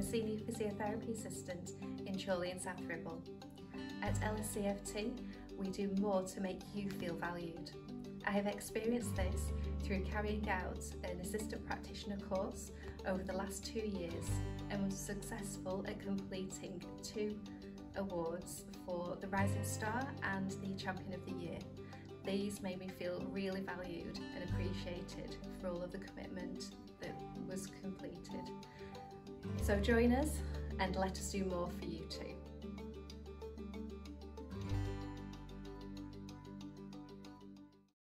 Senior Physiotherapy Assistant in Chorley and South Ribble. At LSCFT, we do more to make you feel valued. I have experienced this through carrying out an assistant practitioner course over the last 2 years and was successful at completing 2 awards for the Rising Star and the Champion of the Year. These made me feel really valued and appreciated for all of the commitment that was completed. So join us and let us do more for you.